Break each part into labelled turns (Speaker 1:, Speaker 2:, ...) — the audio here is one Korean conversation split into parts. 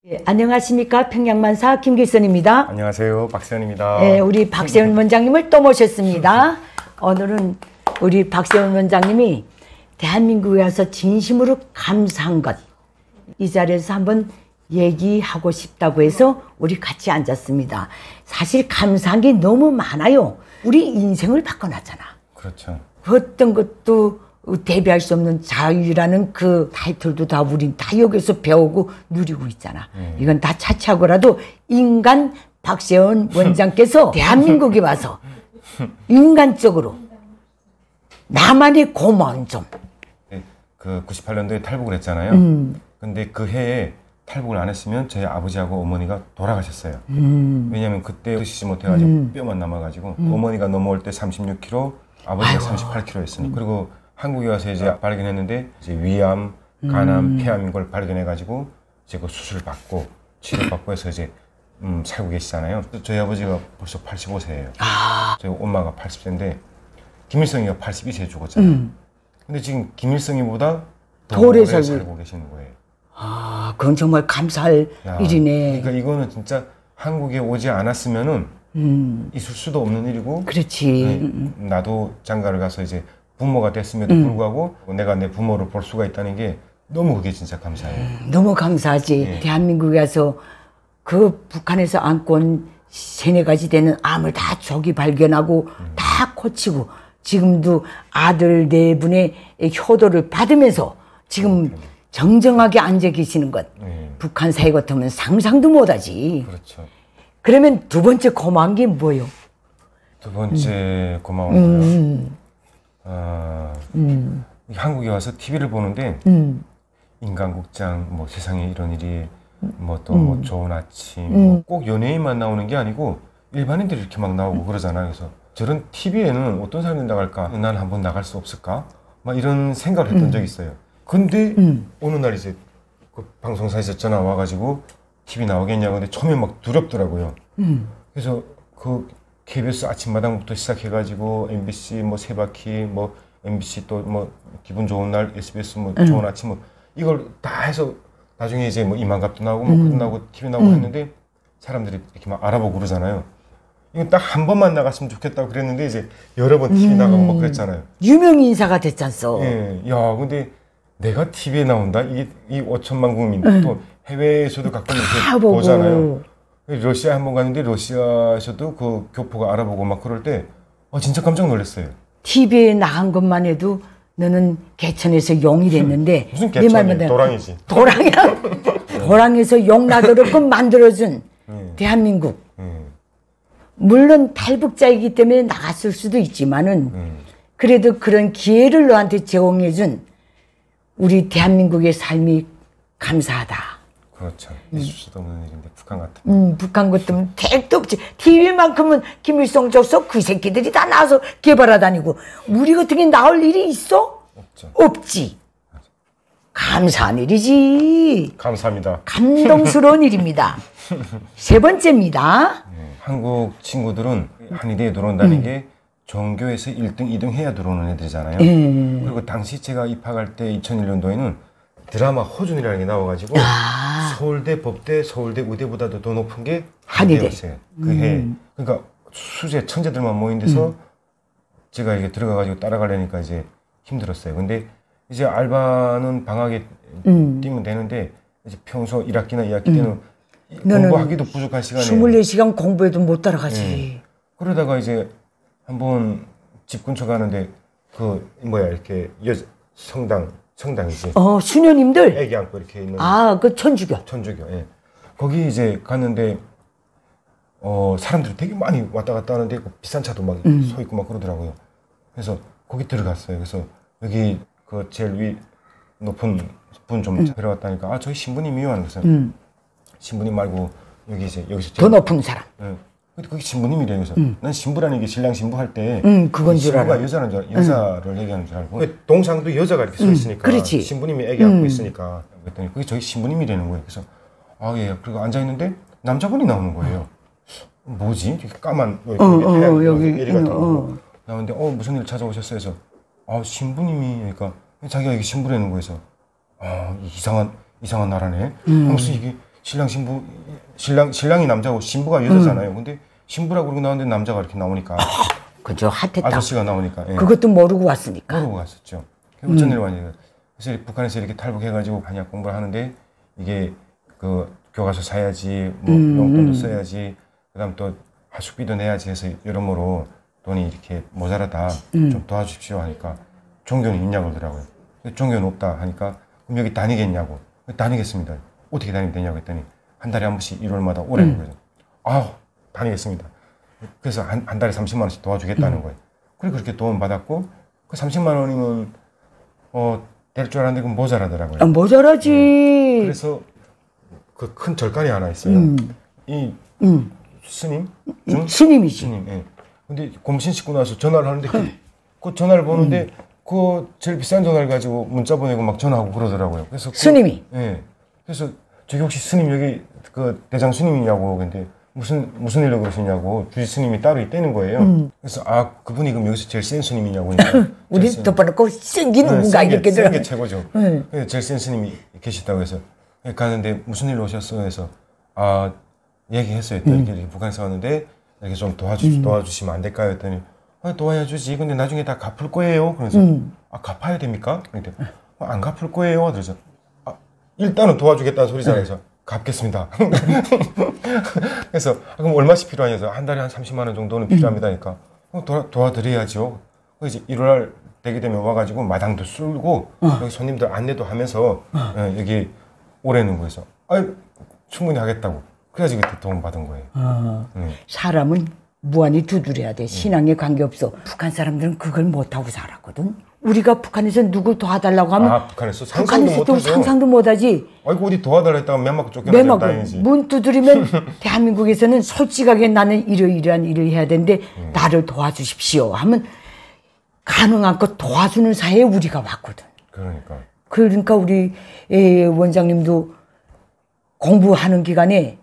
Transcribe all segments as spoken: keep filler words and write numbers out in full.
Speaker 1: 예, 안녕하십니까. 평양만사 김길선입니다.
Speaker 2: 안녕하세요. 박세현입니다.
Speaker 1: 예, 우리 박세현 원장님을 또 모셨습니다. 오늘은 우리 박세현 원장님이 대한민국에 와서 진심으로 감사한 것, 이 자리에서 한번 얘기하고 싶다고 해서 우리 같이 앉았습니다. 사실 감사한 게 너무 많아요. 우리 인생을 바꿔놨잖아.
Speaker 2: 그렇죠.
Speaker 1: 어떤 것도 대비할 수 없는 자유라는 그 타이틀도 다 우린 다 여기서 배우고 누리고 있잖아. 음. 이건 다 차치하고라도 인간 박세현 원장께서 대한민국에 와서 인간적으로 나만의 고마운 점.
Speaker 2: 그 구십팔 년도에 탈북을 했잖아요. 음. 근데 그 해에 탈북을 안 했으면 저희 아버지하고 어머니가 돌아가셨어요. 음. 왜냐면 그때 드시지 못해가지고 음. 뼈만 남아가지고 음. 어머니가 넘어올 때 삼십육 킬로그램, 아버지가 아이고. 삼십팔 킬로그램였으니까. 음. 그리고 한국에 와서 이제 발견했는데 이제 위암, 간암, 음. 폐암인 걸 발견해가지고 이제 그 수술 받고 치료받고 해서 이제 음, 살고 계시잖아요. 저희 아버지가 벌써 팔십오 세예요. 아. 저희 엄마가 팔십 세인데 김일성이가 팔십이 세에 죽었잖아요. 음. 근데 지금 김일성이보다 더 오래 살고, 살고 계시는 거예요.
Speaker 1: 아, 그건 정말 감사할 야, 일이네.
Speaker 2: 그러니까 이거는 진짜 한국에 오지 않았으면은 음. 있을 수도 없는 일이고.
Speaker 1: 그렇지.
Speaker 2: 네, 나도 장가를 가서 이제 부모가 됐음에도 음. 불구하고 내가 내 부모를 볼 수가 있다는 게 너무 그게 진짜 감사해요.
Speaker 1: 음, 너무 감사하지. 네. 대한민국에 와서 그 북한에서 안고 온 세네 가지 되는 암을 다 조기 발견하고 음. 다 고치고 지금도 아들 네 분의 효도를 받으면서 지금 음. 정정하게 앉아 계시는 것. 네. 북한 사회 같으면 상상도 못하지.
Speaker 2: 그렇죠.
Speaker 1: 그러면 두 번째 고마운 게 뭐예요?
Speaker 2: 두 번째 음. 고마운 거요? 음. 아, 음. 한국에 와서 티비를 보는데 음. 인간극장, 뭐 세상에 이런 일이 뭐 또 뭐 음. 좋은 아침, 음. 뭐 꼭 연예인만 나오는 게 아니고 일반인들이 이렇게 막 나오고 음. 그러잖아요. 그래서 저런 티비에는 어떤 사람이 나갈까? 난 한번 나갈 수 없을까? 막 이런 생각을 했던 음. 적이 있어요. 근데 음. 어느 날 이제 그 방송사에서 전화 와가지고 티비 나오겠냐고 근데 처음에 막 두렵더라고요. 음. 그래서 그 케이비에스 아침마당부터 시작해가지고 엠비씨 뭐 세바퀴 뭐 엠비씨 또 뭐 기분 좋은 날 에스비에스 뭐 음. 좋은 아침 뭐 이걸 다 해서 나중에 이제 뭐 이만갑도 나오고 뭐 음. 끝나고 티비 나오고 음. 했는데 사람들이 이렇게 막 알아보고 그러잖아요. 이거 딱 한 번만 나갔으면 좋겠다고 그랬는데 이제 여러 번 티비 음. 나가고 막 그랬잖아요.
Speaker 1: 유명 인사가 됐잖소.
Speaker 2: 예, 야 근데 내가 티비에 나온다? 이게 이 오천만 국민 음. 또 해외에서도 가끔 이렇게 보고. 보잖아요. 러시아 한 번 갔는데 러시아에서도 그 교포가 알아보고 막 그럴 때 어, 진짜 깜짝 놀랐어요.
Speaker 1: 티비에 나간 것만 해도 너는 개천에서 용이 됐는데
Speaker 2: 무슨 개천이? 도랑이지.
Speaker 1: 도랑이야. 도랑에서 용 나도록 만들어준 음. 대한민국. 음. 물론 탈북자이기 때문에 나갔을 수도 있지만은 음. 그래도 그런 기회를 너한테 제공해준 우리 대한민국의 삶이 감사하다.
Speaker 2: 그렇죠. 있을 수도 없는 일인데 북한 같은.
Speaker 1: 음, 북한 같으면 택도 없지. 티비만큼은 김일성 줬어. 그 새끼들이 다 나와서 개발하다니고. 우리 같은 게 나올 일이 있어?
Speaker 2: 없죠.
Speaker 1: 없지. 맞아. 감사한 일이지.
Speaker 2: 감사합니다.
Speaker 1: 감동스러운 일입니다. 세 번째입니다.
Speaker 2: 네, 한국 친구들은 한의대에 들어온다는 음. 게 전교에서 일 등, 이 등 해야 들어오는 애들이잖아요. 음. 그리고 당시 제가 입학할 때 이천일 년도에는 드라마 허준이라는 게 나와가지고 아. 서울대, 법대, 서울대, 의대보다도 더 높은 게 한의대였어요. 그 해. 음. 그러니까 수제 천재들만 모인 데서 음. 제가 이게 들어가가지고 따라가려니까 이제 힘들었어요. 근데 이제 알바는 방학에 음. 뛰면 되는데 이제 평소 일 학기나 이 학기 때는 음. 공부하기도 부족한 시간에
Speaker 1: 이십사 시간 공부해도 못 따라가지. 네.
Speaker 2: 그러다가 이제 한번 집 근처 가는데 그 뭐야 이렇게 여 성당 성당이지.
Speaker 1: 어 수녀님들.
Speaker 2: 애기 안고 이렇게 있는.
Speaker 1: 아 그 천주교.
Speaker 2: 천주교. 예. 거기 이제 갔는데 어 사람들이 되게 많이 왔다 갔다 하는데 그 비싼 차도 막 서 음. 있고 막 그러더라고요. 그래서 거기 들어갔어요. 그래서 여기 그 제일 위 높은 분 좀 음. 데려왔다니까 아 저희 신부님이요 하는 거예요. 음. 신부님 말고 여기 이제 여기서
Speaker 1: 더 높은 사람.
Speaker 2: 예. 근데 그게 신부님이래요. 그래서 음. 난 신부라는 게 신랑 신부 할 때
Speaker 1: 음, 그건 줄 알아.
Speaker 2: 신부가 여자는 줄, 여자를 음. 얘기하는 줄 알고 동상도 여자가 이렇게 서 있으니까
Speaker 1: 음,
Speaker 2: 신부님이 애기 안고 음. 있으니까 그랬더니 그게 저희 신부님이라는 거예요. 그래서 아 예. 그리고 앉아 있는데 남자분이 나오는 거예요. 뭐지? 이렇게 까만 어,
Speaker 1: 어,
Speaker 2: 하얀
Speaker 1: 어, 여기
Speaker 2: 애리 같은 거
Speaker 1: 어.
Speaker 2: 나오는데 어 무슨 일 찾아오셨어요? 해서 아 신부님이 그러니까 자기가 이게 신부라는 거에서 아 이상한 이상한 나라네. 음. 무슨 이게 신랑 신부 신랑 신랑이 남자고 신부가 여자잖아요. 음. 근데 신부라고 그러고 나왔는데 남자가 이렇게 나오니까
Speaker 1: 그죠. 핫했다.
Speaker 2: 아저씨가 나오니까 예.
Speaker 1: 그것도 모르고 왔으니까.
Speaker 2: 모르고 갔었죠. 어쩐 일 많이 그래서 북한에서 이렇게 탈북해가지고 한약 공부를 하는데 이게 그 교과서 사야지 뭐
Speaker 1: 음,
Speaker 2: 용돈도
Speaker 1: 음.
Speaker 2: 써야지 그다음 또 하숙비도 내야지 해서 여러모로 돈이 이렇게 모자라다
Speaker 1: 음.
Speaker 2: 좀 도와주십시오 하니까 종교는 있냐고 그러더라고요. 종교는 없다 하니까 그럼 여기 다니겠냐고. 다니겠습니다. 어떻게 다니면 되냐고 했더니 한 달에 한 번씩 일월마다 오라는
Speaker 1: 음.
Speaker 2: 거예요. 아우 다니겠습니다. 그래서 한, 한 달에 삼십만 원씩 도와주겠다는
Speaker 1: 음.
Speaker 2: 거예요. 그리고 그렇게 도움 받았고 그 삼십만 원이면 어, 될 줄 알았는데 그건 모자라더라고요.
Speaker 1: 아, 모자라지.
Speaker 2: 네. 그래서 그 큰 절간이 하나 있어요.
Speaker 1: 음.
Speaker 2: 이
Speaker 1: 음.
Speaker 2: 스님? 중?
Speaker 1: 스님이지.
Speaker 2: 스님, 예. 근데 검신 씻고 나서 전화를 하는데 그, 그 전화를 보는데
Speaker 1: 음.
Speaker 2: 그 제일 비싼 전화를 가지고 문자 보내고 막 전화하고 그러더라고요. 그래서 그,
Speaker 1: 스님이?
Speaker 2: 예. 그래서 저기 혹시 스님 여기 그 대장 스님이냐고 근데 무슨 무슨 일로 그러시냐고 주지 스님이 따로 있다는 거예요. 음. 그래서 아 그분이 그럼 여기서 제일 센 스님이냐고 그러니까
Speaker 1: 우리 덮어놓고 생긴
Speaker 2: 네,
Speaker 1: 누군가 이렇게
Speaker 2: 센 게
Speaker 1: 들어.
Speaker 2: 최고죠.
Speaker 1: 네.
Speaker 2: 그래서 제일 센 스님이 계시다고 해서 가는데 무슨 일로 오셨어? 해서 아 얘기했어요. 음. 이렇게 북한에서 왔는데 이렇게 좀 도와주 음. 도와주시면 안 될까요? 했더니 아, 도와주지. 근데 나중에 다 갚을 거예요. 그래서 음. 아 갚아야 됩니까? 그런데 아, 안 갚을 거예요. 그래서 아, 일단은 도와주겠다는 소리잖아요. 그래서 갚겠습니다. 그래서 아, 그럼 얼마씩 필요하냐서 한 달에 한 삼십만 원 정도는 필요합니다니까 어, 도와, 도와드려야죠. 그래서 이제 일월 되게 되면 와가지고 마당도 쓸고 어. 여기 손님들 안내도 하면서 어. 예, 여기 오래는 거에서 아 충분히 하겠다고 그래야지 그때 도움 받은 거예요.
Speaker 1: 어. 네. 사람은 무한히 두드려야 돼. 신앙에 관계없어. 북한 사람들은 그걸 못하고 살았거든. 우리가 북한에서 누구 도와달라고 하면
Speaker 2: 아 북한에서 상상도 못하죠.
Speaker 1: 상상도 못하지.
Speaker 2: 아이고 어디 도와달라 했다가 맨막 쫓겨나면 다행이지.
Speaker 1: 문 두드리면 대한민국에서는 솔직하게 나는 이러이러한 일을 해야 되는데 음. 나를 도와주십시오 하면 가능한 것 도와주는 사이에 우리가 왔거든.
Speaker 2: 그러니까.
Speaker 1: 그러니까 우리 원장님도 공부하는 기간에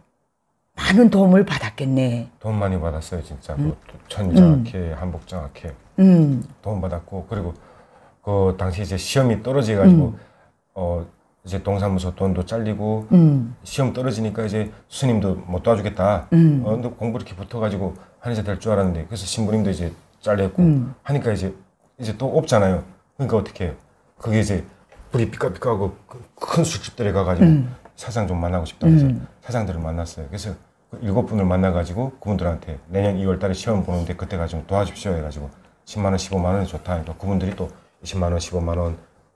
Speaker 1: 많은 도움을 받았겠네.
Speaker 2: 도움 많이 받았어요 진짜. 음. 뭐 천장학회, 음. 한복장학회 음. 도움 받았고 그리고 그 당시 이제 시험이 떨어져가지고 음. 어 이제 동사무소 돈도 잘리고 음. 시험 떨어지니까 이제 스님도 못 도와주겠다. 음. 어 근데 공부 이렇게 붙어가지고 한의사 될 줄 알았는데 그래서 신부님도 이제 잘렸고 음. 하니까 이제 이제 또 없잖아요. 그러니까 어떻게 해요? 그게 이제 불이 삐까삐까하고 큰 술집들에 가가지고 음. 사장 좀 만나고 싶다 해서 음. 사장들을 만났어요. 그래서 그 일곱 분을 만나가지고 그분들한테 내년 이월 달에 시험 보는데 그때 가지고 도와주십시오 해가지고 십만 원, 십오만 원이 좋다 하니까 그분들이 또 이십만 원, 십오만 원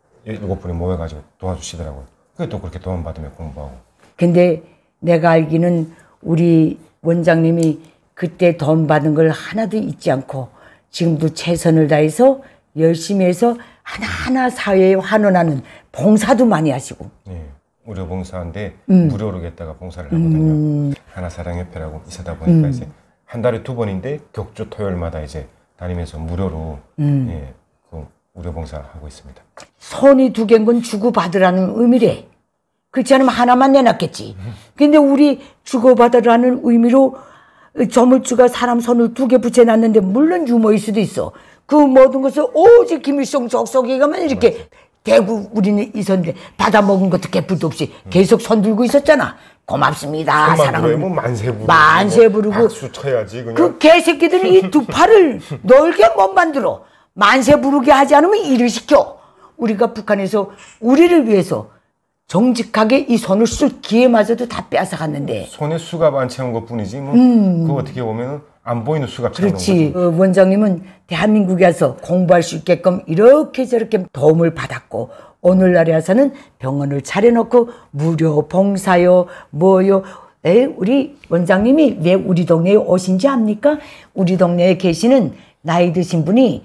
Speaker 2: 일곱 분이 모여가지고 도와주시더라고요. 그게 또 그렇게 도움 받으며 공부하고. 근데
Speaker 1: 내가 알기는 우리 원장님이 그때 도움 받은 걸 하나도 잊지 않고 지금도 최선을 다해서 열심히 해서 하나하나 사회에 환원하는 봉사도 많이 하시고.
Speaker 2: 네. 무료 봉사인데 음. 무료로 했다가 봉사를 하거든요. 음. 하나사랑협회라고 있다 보니까 음. 이제 한 달에 두 번인데 격주 토요일마다 이제 다니면서 무료로 음. 예, 그 무료 봉사를 하고 있습니다.
Speaker 1: 손이 두 개인 건 주고 받으라는 의미래. 그렇지 않으면 하나만 내놨겠지. 근데 우리 주고 받으라는 의미로 저물주가 사람 손을 두 개 붙여놨는데 물론 유머일 수도 있어. 그 모든 것을 오직 김일성 족속에 가면 이렇게 맞아. 대구 우리는 있었는데 받아먹은 것도 개뿔도 없이 계속 손 들고 있었잖아. 고맙습니다. 사랑합니다.
Speaker 2: 뭐 만세 부르고
Speaker 1: 만세 부르고
Speaker 2: 박수 쳐야지 그냥.
Speaker 1: 그 개새끼들은 이 두 팔을 넓게 못 만들어. 만세 부르게 하지 않으면 일을 시켜. 우리가 북한에서 우리를 위해서 정직하게 이 손을 쓸 기회마저도 다 빼앗아갔는데
Speaker 2: 손에 수갑 안 채운 것뿐이지 뭐 음. 그거 어떻게 보면 안 보이는 수갑 채우는 거지.
Speaker 1: 그렇지. 어, 원장님은 대한민국에 와서 공부할 수 있게끔 이렇게 저렇게 도움을 받았고 오늘날에 와서는 병원을 차려놓고 무료 봉사요 뭐요. 에 우리 원장님이 왜 우리 동네에 오신지 압니까? 우리 동네에 계시는 나이 드신 분이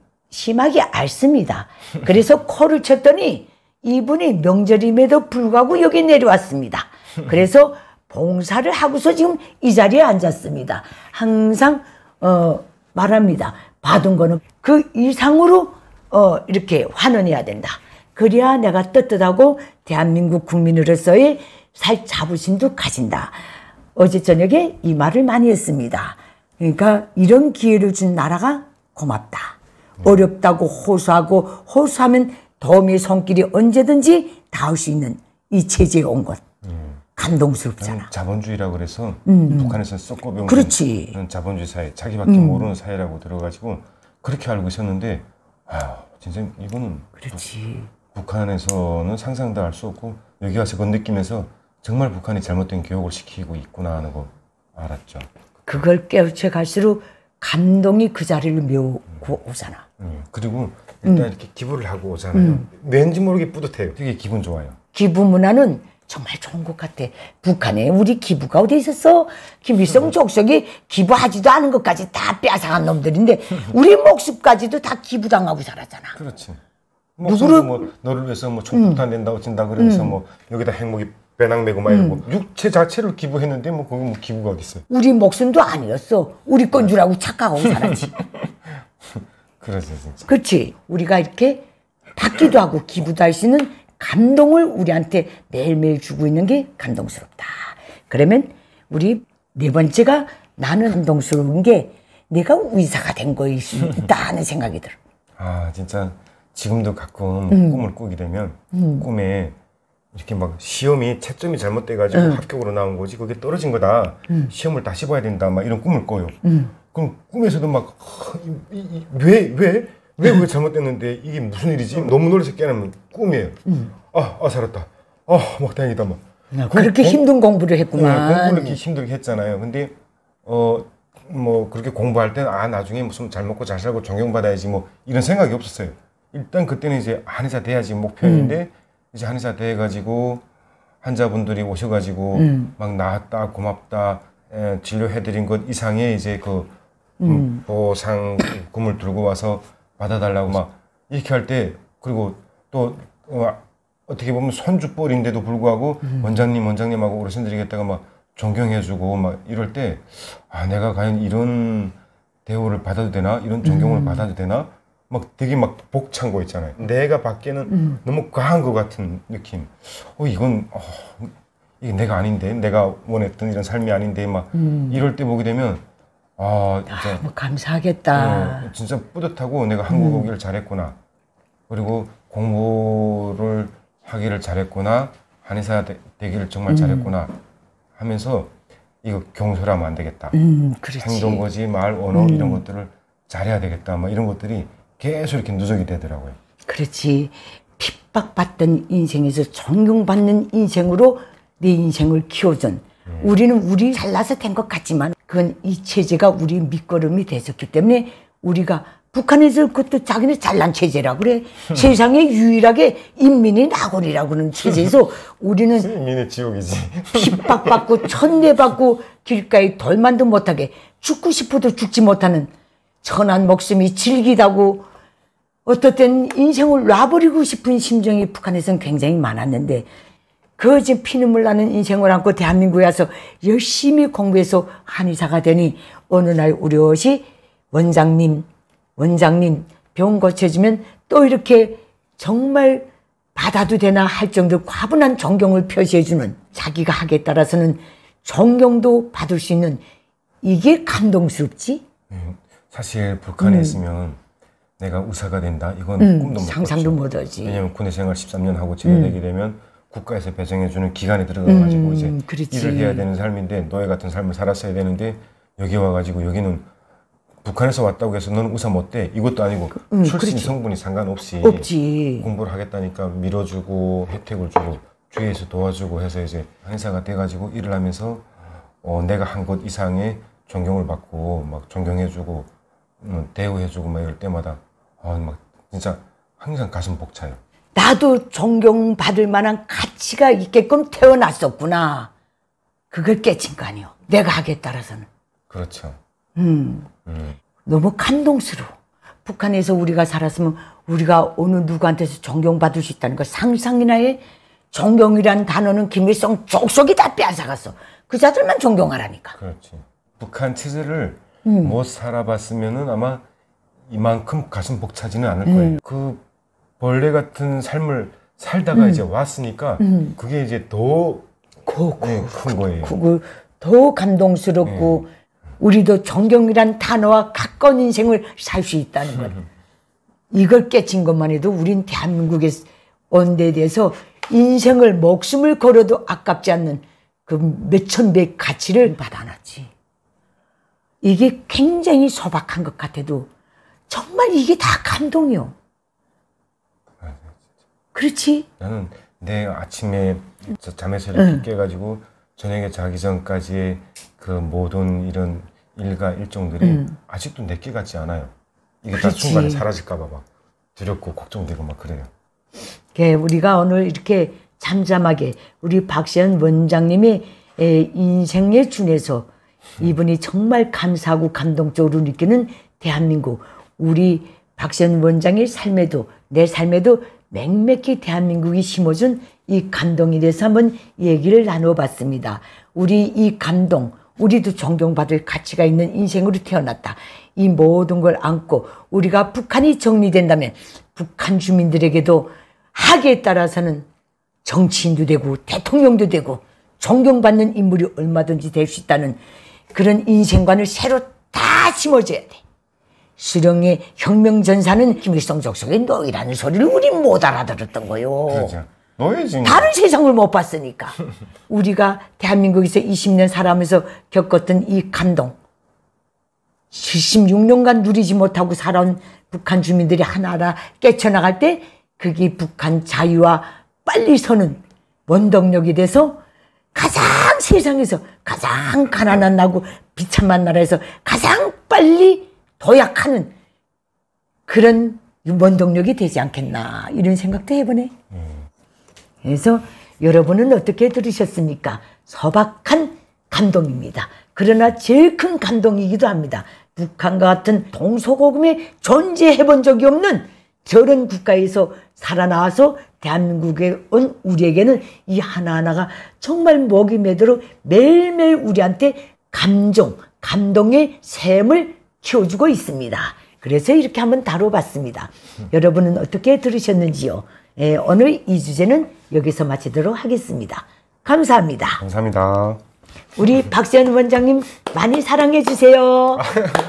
Speaker 1: 심하게 앓습니다. 그래서 코를 쳤더니 이분이 명절임에도 불구하고 여기 내려왔습니다. 그래서 봉사를 하고서 지금 이 자리에 앉았습니다. 항상 어, 말합니다. 받은 거는 그 이상으로 어, 이렇게 환원해야 된다. 그래야 내가 떳떳하고 대한민국 국민으로서의 살 자부심도 가진다. 어제 저녁에 이 말을 많이 했습니다. 그러니까 이런 기회를 준 나라가 고맙다. 어렵다고 호소하고 호소하면 도움의 손길이 언제든지 닿을 수 있는 이 체제에 온 것. 감동스럽잖아.
Speaker 2: 자본주의라고 그래서
Speaker 1: 음.
Speaker 2: 북한에서 썩고 배운
Speaker 1: 그렇지.
Speaker 2: 자본주의 사회, 자기밖에
Speaker 1: 음.
Speaker 2: 모르는 사회라고 들어가지고 그렇게 알고 있었는데 아 진짜 이거는
Speaker 1: 그렇지.
Speaker 2: 북한에서는 상상도 할 수 없고 여기 와서 그 느끼면서 정말 북한이 잘못된 교육을 시키고 있구나 하는 거 알았죠.
Speaker 1: 그걸 깨우쳐 갈수록 감동이 그 자리를 메우고 오잖아.
Speaker 2: 음, 그리고 일단
Speaker 1: 음.
Speaker 2: 이렇게 기부를 하고 오잖아요. 음. 왠지 모르게 뿌듯해요. 되게 기분 좋아요.
Speaker 1: 기부 문화는 정말 좋은 것 같아. 북한에 우리 기부가 어디 있었어? 김일성 족속이 기부하지도 않은 것까지 다 빼앗아간 놈들인데 우리 목숨까지도 다 기부당하고 살았잖아.
Speaker 2: 그렇지.
Speaker 1: 누구를
Speaker 2: 뭐 너를 위해서 뭐 총폭탄 낸다고 친다 그래서 음. 뭐 여기다 핵무기 배낭 메고 막 이러고 음. 육체 자체를 기부했는데 뭐 거기 뭐 기부가 어디 있어요?
Speaker 1: 우리 목숨도 아니었어. 우리 건 줄 알고 착각하고 살았지.
Speaker 2: 그러지 진짜.
Speaker 1: 그렇지. 우리가 이렇게 받기도 하고 기부도 할 수 있는 감동을 우리한테 매일매일 주고 있는 게 감동스럽다. 그러면 우리 네 번째가 나는 감동스러운 게 내가 의사가 된 거일 수 있다 하는 생각이 들어.
Speaker 2: 아 진짜 지금도 가끔
Speaker 1: 음.
Speaker 2: 꿈을 꾸게 되면 음. 꿈에 이렇게 막 시험이 채점이 잘못돼가지고 음. 합격으로 나온 거지 그게 떨어진 거다. 음. 시험을 다시 봐야 된다. 막 이런 꿈을 꿔요. 음. 그럼 꿈에서도 막 왜 왜? 왜, 왜 잘못됐는데 이게 무슨 일이지? 너무 놀라서 깨어나면 꿈이에요. 음. 아, 아, 살았다. 아, 막 다행이다. 막.
Speaker 1: 야, 그렇게 공, 힘든 공부를 했구만.
Speaker 2: 네, 공부를 이렇게 힘들게 했잖아요. 근데, 어, 뭐, 그렇게 공부할 때는, 아, 나중에 무슨 잘 먹고 잘 살고 존경받아야지, 뭐, 이런 생각이 없었어요. 일단 그때는 이제 한의사 돼야지 목표였는데, 음. 이제 한의사 돼가지고, 환자분들이 오셔가지고, 음. 막 나았다, 고맙다, 에, 진료해드린 것 이상의 이제 그, 음. 보상금을 들고 와서, 받아달라고 막 이렇게 할 때 그리고 또 어, 어떻게 보면 손주뻘인데도 불구하고 음. 원장님 원장님하고 어르신들이겠다가 막 존경해주고 막 이럴 때 아 내가 과연 이런 대우를 받아도 되나 이런 존경을 음. 받아도 되나 막 되게 막 벅찬 거 있잖아요. 내가 받기에는 음. 너무 과한 것 같은 느낌. 어 이건 어, 이게 내가 아닌데 내가 원했던 이런 삶이 아닌데 막 음. 이럴 때 보게 되면. 아, 진짜.
Speaker 1: 아, 뭐 감사하겠다.
Speaker 2: 네, 진짜 뿌듯하고 내가 한국 오기를 음. 잘했구나. 그리고 공부를 하기를 잘했구나. 한의사 되, 되기를 정말 음. 잘했구나. 하면서 이거 경솔하면 안 되겠다.
Speaker 1: 음, 그렇지.
Speaker 2: 행동, 거지, 말, 언어 음. 이런 것들을 잘해야 되겠다. 막 이런 것들이 계속 이렇게 누적이 되더라고요.
Speaker 1: 그렇지. 핍박받던 인생에서 존경받는 인생으로 내 인생을 키워준. 음. 우리는 우리 잘나서 된 것 같지만 그건 이 체제가 우리 밑거름이 됐었기 때문에 우리가 북한에서 그것도 자기네 잘난 체제라고 그래. 세상에 유일하게 인민이 낙원이라고 그러는 체제에서 우리는
Speaker 2: 인민의 지옥이지.
Speaker 1: 핍박받고 천대받고 길가에 덜만도 못하게 죽고 싶어도 죽지 못하는 천한 목숨이 질기다고 어떨 땐 인생을 놔버리고 싶은 심정이 북한에서는 굉장히 많았는데 그 지금 피눈물 나는 인생을 안고 대한민국에 와서 열심히 공부해서 한의사가 되니 어느 날 우리 옷이 원장님, 원장님 병 고쳐주면 또 이렇게 정말 받아도 되나 할 정도 과분한 존경을 표시해주는 자기가 하기에 따라서는 존경도 받을 수 있는 이게 감동스럽지?
Speaker 2: 음, 사실 북한에 음. 있으면 내가 의사가 된다? 이건
Speaker 1: 음,
Speaker 2: 꿈도 못
Speaker 1: 상상도 못 하지.
Speaker 2: 왜냐면 군대 생활 십삼 년 하고 제대되게 음. 되면 국가에서 배정해주는 기간에 들어가가지고 음, 이제
Speaker 1: 그렇지.
Speaker 2: 일을 해야 되는 삶인데 노예 같은 삶을 살았어야 되는데 여기 와가지고 여기는 북한에서 왔다고 해서 너는 의사 못돼 이것도 아니고 음, 출신 그렇지. 성분이 상관없이
Speaker 1: 없지.
Speaker 2: 공부를 하겠다니까 밀어주고 혜택을 주고 주위에서 도와주고 해서 이제 한의사가 돼가지고 일을 하면서 어, 내가 한 것 이상의 존경을 받고 막 존경해주고 음, 대우해주고 막 이럴 때마다 어, 막 진짜 항상 가슴 벅차요.
Speaker 1: 나도 존경받을 만한 가치가 있게끔 태어났었구나. 그걸 깨친 거 아니요. 내가 하기에 따라서는.
Speaker 2: 그렇죠.
Speaker 1: 음. 음. 너무 감동스러워. 북한에서 우리가 살았으면 우리가 어느 누구한테서 존경받을 수 있다는 거 상상이나 해. 존경이란 단어는 김일성 족속이 다 빼앗아갔어. 그 자들만 존경하라니까.
Speaker 2: 그렇지. 북한 체제를 음. 못 살아봤으면은 아마 이만큼 가슴 벅차지는 않을 음. 거예요. 그 벌레 같은 삶을 살다가 음. 이제 왔으니까 음. 그게 이제 더 큰 네, 거예요. 그거
Speaker 1: 더 감동스럽고 네. 우리도 존경이란 단어와 가까운 인생을 살 수 있다는 것. 이걸 깨친 것만 해도 우린 대한민국에 온 데 대해서 인생을 목숨을 걸어도 아깝지 않는 그 몇천 배 가치를 받아놨지. 이게 굉장히 소박한 것 같아도 정말 이게 다 감동이요.
Speaker 2: 맞아요.
Speaker 1: 그렇지?
Speaker 2: 나는 내 아침에 저 잠에서 이렇게 응. 깨가지고 저녁에 자기 전까지의 그 모든 이런 일과 일정들이 응. 아직도 내게 같지 않아요. 이게 그렇지. 다 순간에 사라질까봐 막 두렵고 걱정되고 막 그래요.
Speaker 1: 예, 우리가 오늘 이렇게 잠잠하게 우리 박시연 원장님의 인생에 준해서 이분이 정말 감사하고 감동적으로 느끼는 대한민국, 우리 박시연 원장의 삶에도 내 삶에도 맹맥히 대한민국이 심어준 이 감동에 대해서 한번 얘기를 나눠봤습니다. 우리 이 감동, 우리도 존경받을 가치가 있는 인생으로 태어났다. 이 모든 걸 안고 우리가 북한이 정리된다면 북한 주민들에게도 하기에 따라서는 정치인도 되고 대통령도 되고 존경받는 인물이 얼마든지 될 수 있다는 그런 인생관을 새로 다 심어줘야 돼. 수령의 혁명전사는 김일성 족속의 너희라는 소리를 우린 못 알아들었던 거요.
Speaker 2: 그렇죠. 너희지.
Speaker 1: 다른 세상을 못 봤으니까. 우리가 대한민국에서 이십 년 살아가면서 겪었던 이 감동, 칠십육 년간 누리지 못하고 살아온 북한 주민들이 하나하나 깨쳐나갈 때 그게 북한 자유와 빨리 서는 원동력이 돼서 가장 세상에서 가장 가난한 나고 비참한 나라에서 가장 빨리 도약하는 그런 원동력이 되지 않겠나 이런 생각도 해보네. 그래서 여러분은 어떻게 들으셨습니까? 소박한 감동입니다. 그러나 제일 큰 감동이기도 합니다. 북한과 같은 동서고금에 존재해본 적이 없는 저런 국가에서 살아나와서 대한민국에 온 우리에게는 이 하나하나가 정말 목이 메도록 매일매일 우리한테 감정, 감동의 샘을 키워주고 있습니다. 그래서 이렇게 한번 다뤄봤습니다. 음. 여러분은 어떻게 들으셨는지요? 예, 오늘 이 주제는 여기서 마치도록 하겠습니다. 감사합니다.
Speaker 2: 감사합니다.
Speaker 1: 우리 박시연 원장님 많이 사랑해 주세요.